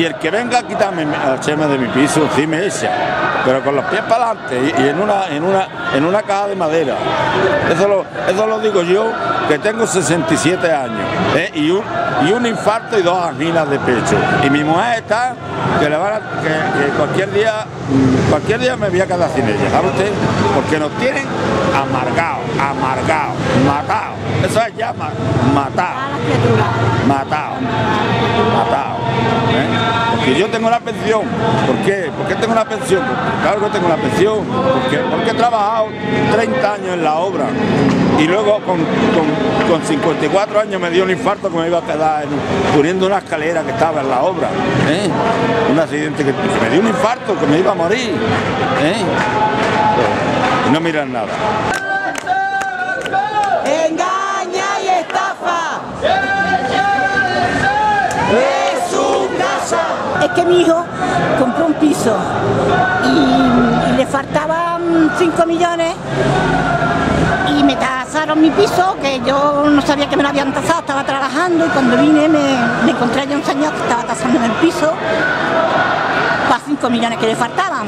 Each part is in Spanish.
el que venga a quitarme el chema de mi piso, sí me echa, pero con los pies para adelante y en una caja de madera. Eso lo digo yo, que tengo 67 años, y un infarto y 2 anginas de pecho. Y mi mujer está que que cualquier día me voy a quedar sin ella, ¿sabe usted? Porque nos tienen amargados, matados. Eso es ya matado. Porque yo tengo una pensión. ¿Por qué? ¿Por qué tengo una pensión? Porque claro que tengo una pensión. Porque he trabajado 30 años en la obra. Y luego con 54 años me dio un infarto que me iba a quedar poniendo una escalera que estaba en la obra. Un accidente que me dio un infarto, que me iba a morir. Y no miran nada. Engaña y estafa. Es su casa. Es que mi hijo compró un piso y le faltaban 5 millones y me tasaron mi piso, que yo no sabía que me lo habían tasado, estaba trabajando y cuando vine me encontré ya un señor que estaba tasando en el piso para 5 millones que le faltaban.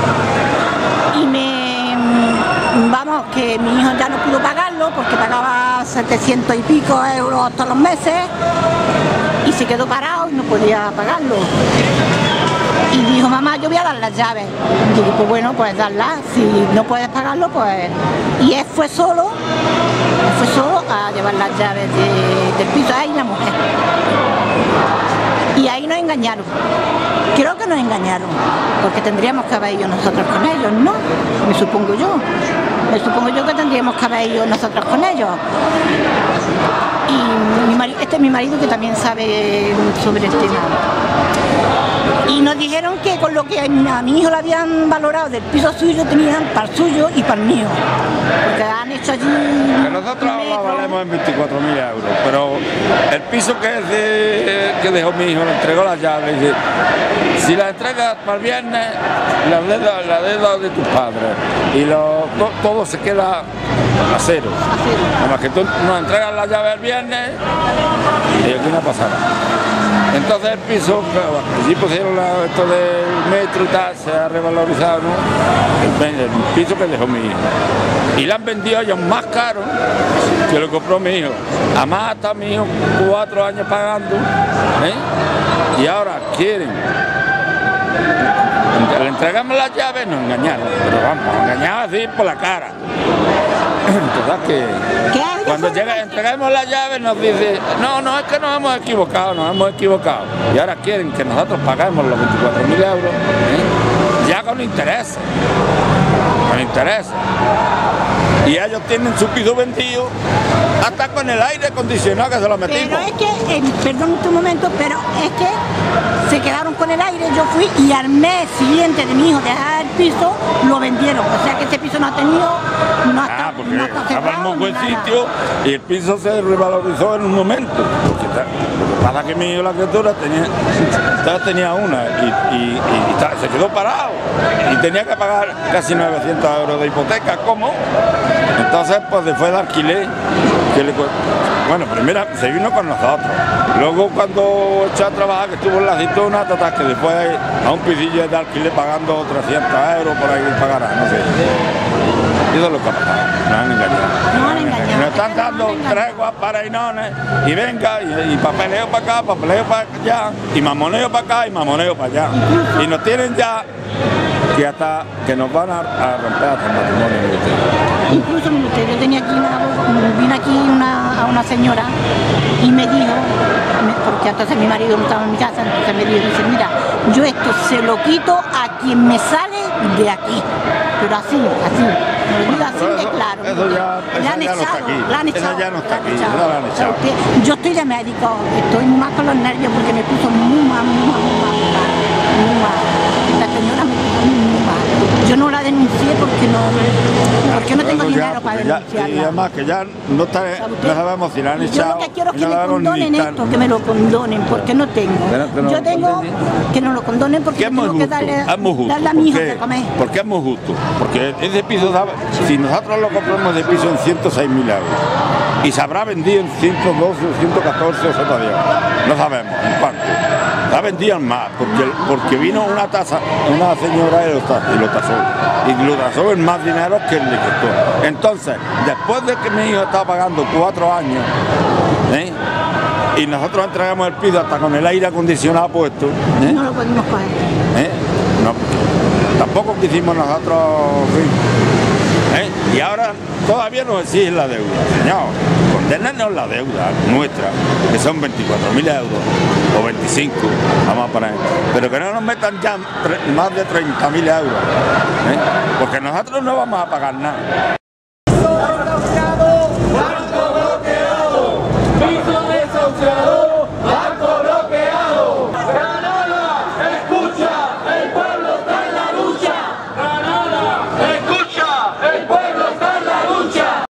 Y vamos, que mi hijo ya no pudo pagarlo porque pagaba 700 y pico euros todos los meses y se quedó parado y no podía pagarlo. Y dijo, mamá, yo voy a dar las llaves. Y digo, pues bueno, pues darlas, si no puedes pagarlo, pues... Y él fue solo a llevar las llaves del piso, ahí la mujer. Y ahí nos engañaron. Creo que nos engañaron, porque tendríamos que haber ido nosotros con ellos, ¿no? Me supongo yo que tendríamos que haber ido nosotros con ellos. Y este es mi marido que también sabe sobre el tema. Y nos dijeron que con lo que a mi hijo le habían valorado del piso suyo, tenían para el suyo y para el mío. Porque han hecho allí... Que nosotros lo valemos en 24.000 euros, pero el piso que dejó mi hijo, le entregó las llaves. Y dice, si la entregas para el viernes, la deuda de tus padres. Y todo se queda a cero. Nada más que tú nos entregas las llaves el viernes y aquí no pasará. Entonces el piso, allí pusieron esto del metro y tal, se ha revalorizado, ¿no? El piso que dejó mi hijo. Y lo han vendido ellos más caro que lo compró mi hijo. Además está mi hijo 4 años pagando, y ahora quieren. Le entregamos las llaves, nos engañaron, pero vamos, engañados así por la cara. Total que cuando entregamos las llaves nos dice, no, es que nos hemos equivocado. Y ahora quieren que nosotros paguemos los 24.000 euros, ya con interés. Y ellos tienen su piso vendido hasta con el aire acondicionado que se lo metimos. Pero es que, perdón un momento, pero es que se quedaron con el aire, yo fui y al mes siguiente de mi hijo dejar el piso, lo vendieron. O sea que ese piso no ha tenido, porque estaba en un buen sitio y el piso se revalorizó en un momento. Porque lo que pasa es que mi hijo, la criatura, tenía una y se quedó parado y tenía que pagar casi 900 euros de hipoteca. ¿Cómo? Entonces pues se fue de alquiler, bueno, primero se vino con nosotros, luego cuando echó a trabajar, que estuvo en la aceituna, total que después a un pisillo de alquiler pagando 300 euros por ahí pagará, no sé. Eso es lo que ha pasado, nos han engañado. Nos están dando treguas para inones y venga, y papeleo para acá, papeleo para allá, y mamoneo para acá y mamoneo para allá. Y nos tienen ya que nos van a romper hasta el matrimonio. Incluso yo tenía aquí vine aquí a una señora y me dijo, porque entonces mi marido no estaba en mi casa, entonces me dice, mira, yo esto se lo quito a quien me sale de aquí, pero así, me lo digo así de claro. Eso ya no está aquí. Eso ya no está aquí, eso lo han echado. Yo estoy de médico, estoy muy mal con los nervios porque me puso muy mal. La señora me puso muy mal. Yo no la denuncié porque no tengo dinero para denunciarla. Y además que ya no sabemos si la han echado. Yo lo que quiero es que me condonen esto, que me lo condonen, porque no tengo. Yo tengo que no lo condonen porque tengo que darle a mi hijo de comer. ¿Por qué es muy justo? Porque ese piso, si nosotros lo compramos de piso en 106.000 euros y se habrá vendido en 112, 114 o 110, no sabemos en cuánto. la vendían más, porque vino una señora y lo tasó. Y lo tasó en más dinero que le costó. Entonces, después de que mi hijo estaba pagando 4 años, y nosotros entregamos el piso hasta con el aire acondicionado puesto, no lo pudimos coger. No, tampoco quisimos nosotros, y ahora todavía nos exigen la deuda. Señor, condénenos la deuda nuestra, que son 24.000 euros o 25, vamos a poner, pero que no nos metan ya más de 30.000 euros, porque nosotros no vamos a pagar nada.